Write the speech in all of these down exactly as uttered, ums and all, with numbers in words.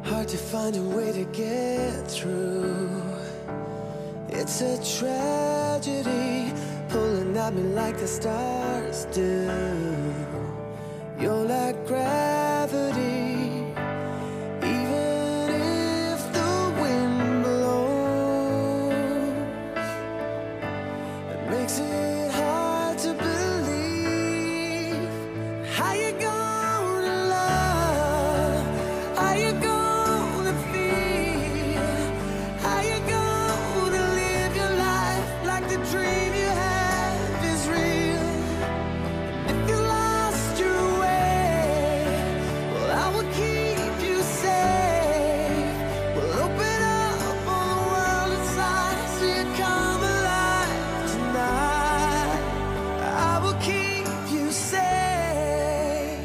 Hard to find a way to get through. It's a tragedy, pulling at me like the stars do. You're like gravity, even if the wind blows. It makes it hard to believe. How you gonna love? How you gonna feel? How you gonna live your life like the dream you have is real? If you lost your way, well, I will keep you safe. We'll open up on the world inside so you come alive tonight. I will keep you safe.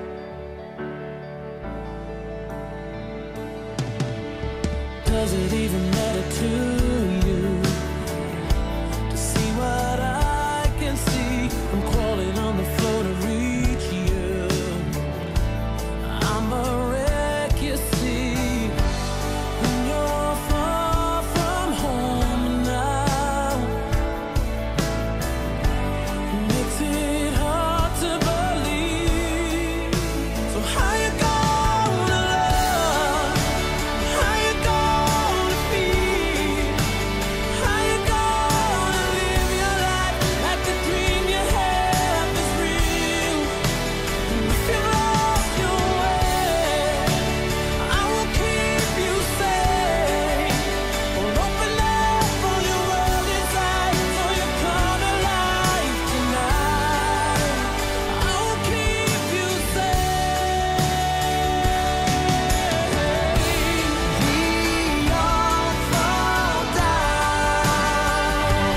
Does it even matter to you to see what I can see? I'm crawling on the floor to reach you. I'm a wreck, you see, when you're far from home now. It makes it hard to believe. So how you gonna love? How you gonna feel? How you gonna live your life like the dream you have is real? And if you lost your way, I will keep you safe. We'll open up on your world inside so you come alive tonight. I will keep you safe. We all fall down.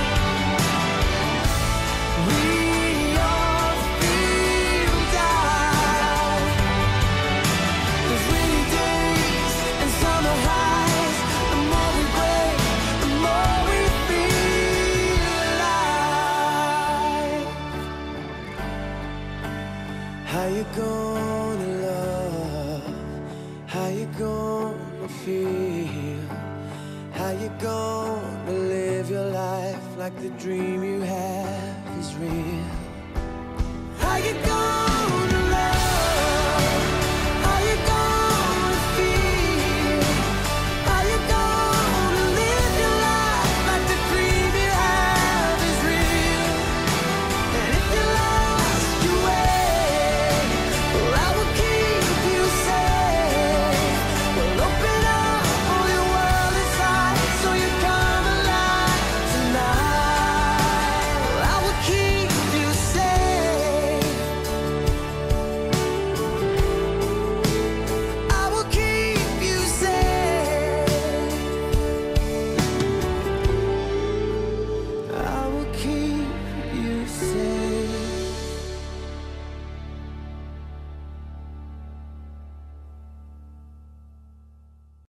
We all feel down. There's rainy days and summer highs. The more we break, the more we feel alive. How you gonna love? How you gonna feel? How you gonna live your life like the dream you have is real? How you gonna